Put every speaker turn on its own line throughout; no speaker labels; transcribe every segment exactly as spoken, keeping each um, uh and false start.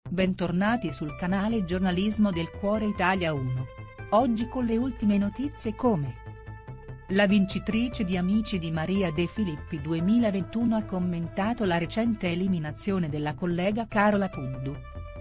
Bentornati sul canale Giornalismo del Cuore Italia uno. Oggi con le ultime notizie come: la vincitrice di Amici di Maria De Filippi duemilaventuno ha commentato la recente eliminazione della collega Carola Puddu.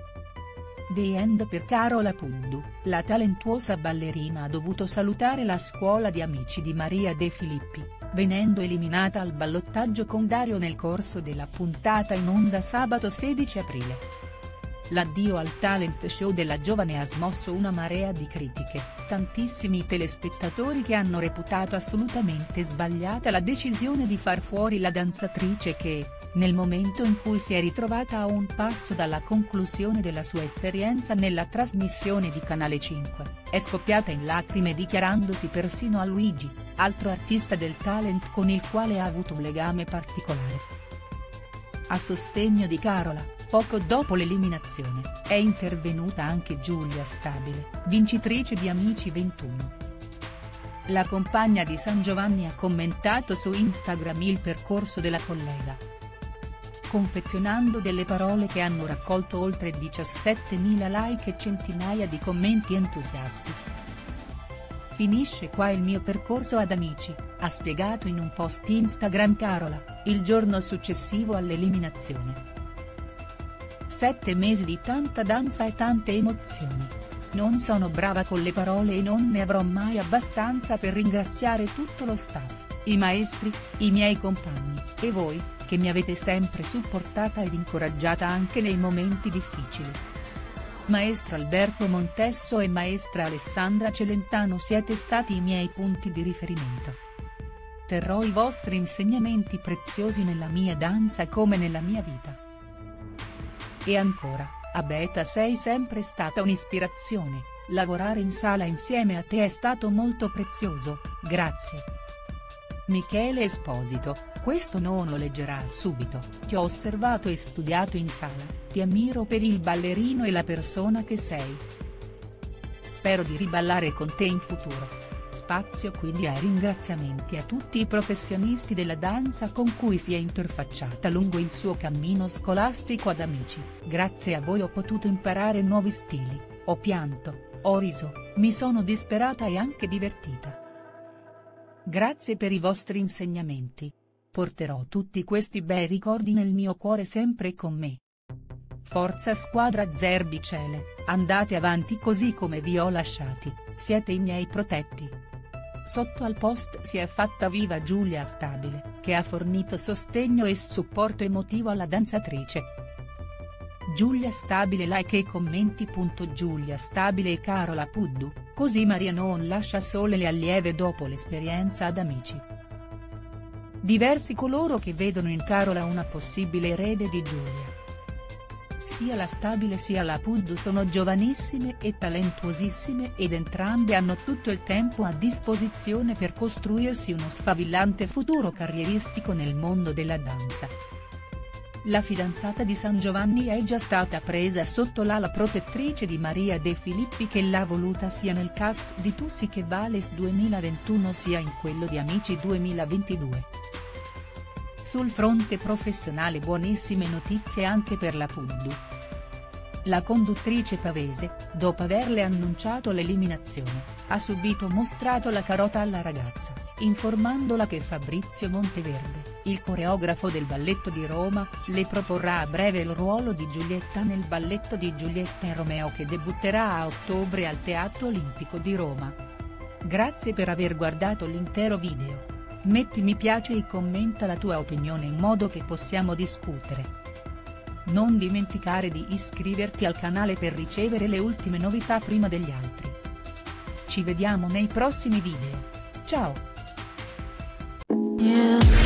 The end per Carola Puddu, la talentuosa ballerina ha dovuto salutare la scuola di Amici di Maria De Filippi, venendo eliminata al ballottaggio con Dario nel corso della puntata in onda sabato sedici aprile. L'addio al talent show della giovane ha smosso una marea di critiche, tantissimi telespettatori che hanno reputato assolutamente sbagliata la decisione di far fuori la danzatrice che, nel momento in cui si è ritrovata a un passo dalla conclusione della sua esperienza nella trasmissione di Canale cinque, è scoppiata in lacrime dichiarandosi persino a Luigi, altro artista del talent con il quale ha avuto un legame particolare. A sostegno di Carola, poco dopo l'eliminazione, è intervenuta anche Giulia Stabile, vincitrice di Amici ventuno. La compagna di San Giovanni ha commentato su Instagram il percorso della collega, confezionando delle parole che hanno raccolto oltre diciassettemila like e centinaia di commenti entusiasti. Finisce qua il mio percorso ad Amici, ha spiegato in un post Instagram Carola, il giorno successivo all'eliminazione. Sette mesi di tanta danza e tante emozioni. Non sono brava con le parole e non ne avrò mai abbastanza per ringraziare tutto lo staff, i maestri, i miei compagni, e voi, che mi avete sempre supportata ed incoraggiata anche nei momenti difficili. Maestro Alberto Montesso e maestra Alessandra Celentano siete stati i miei punti di riferimento. Terrò i vostri insegnamenti preziosi nella mia danza come nella mia vita. E ancora, a Beta sei sempre stata un'ispirazione, lavorare in sala insieme a te è stato molto prezioso, grazie. Michele Esposito, questo non lo leggerà subito, ti ho osservato e studiato in sala, ti ammiro per il ballerino e la persona che sei. Spero di riballare con te in futuro. Spazio quindi ai ringraziamenti a tutti i professionisti della danza con cui si è interfacciata lungo il suo cammino scolastico ad Amici, grazie a voi ho potuto imparare nuovi stili, ho pianto, ho riso, mi sono disperata e anche divertita. Grazie per i vostri insegnamenti. Porterò tutti questi bei ricordi nel mio cuore sempre con me. Forza squadra Zerbicele, andate avanti così come vi ho lasciati, siete i miei protetti. Sotto al post si è fatta viva Giulia Stabile, che ha fornito sostegno e supporto emotivo alla danzatrice. Giulia Stabile like e commenti. Giulia Stabile e Carola Puddu, così Maria non lascia sole le allieve dopo l'esperienza ad Amici. Diversi coloro che vedono in Carola una possibile erede di Giulia. Sia la Stabile sia la Puddu sono giovanissime e talentuosissime ed entrambe hanno tutto il tempo a disposizione per costruirsi uno sfavillante futuro carrieristico nel mondo della danza. La fidanzata di San Giovanni è già stata presa sotto l'ala protettrice di Maria De Filippi che l'ha voluta sia nel cast di Tu sì che vales duemilaventuno sia in quello di Amici duemilaventidue. Sul fronte professionale buonissime notizie anche per la Puddu. La conduttrice pavese, dopo averle annunciato l'eliminazione, ha subito mostrato la carota alla ragazza, informandola che Fabrizio Monteverde, il coreografo del Balletto di Roma, le proporrà a breve il ruolo di Giulietta nel balletto di Giulietta e Romeo che debutterà a ottobre al Teatro Olimpico di Roma. Grazie per aver guardato l'intero video. Metti mi piace e commenta la tua opinione in modo che possiamo discutere. Non dimenticare di iscriverti al canale per ricevere le ultime novità prima degli altri. Ci vediamo nei prossimi video. Ciao! Yeah.